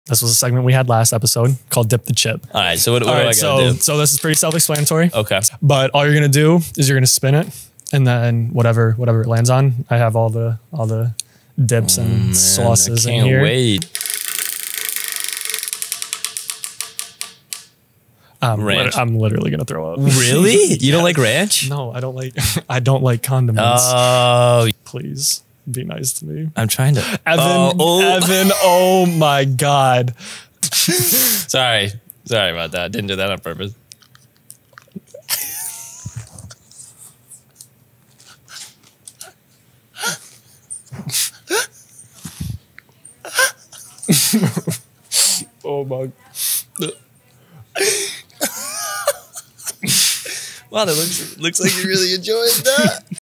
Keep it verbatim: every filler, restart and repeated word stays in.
This was a segment we had last episode called Dip the Chip. All right. So what, what all do right, I got to so, do? So this is pretty self-explanatory. Okay. But all you're going to do is you're going to spin it. And then whatever whatever it lands on, I have all the all the dips and oh, man, sauces I in can't here. wait. I'm, ranch. Li- I'm literally gonna throw up. Really? You yeah. don't like ranch? No, I don't like. I don't like condiments. Oh, please be nice to me. I'm trying to. Evan, oh, oh. Evan, oh my God. Sorry, sorry about that. Didn't do that on purpose. Oh my. Wow, that looks looks like you really enjoyed that.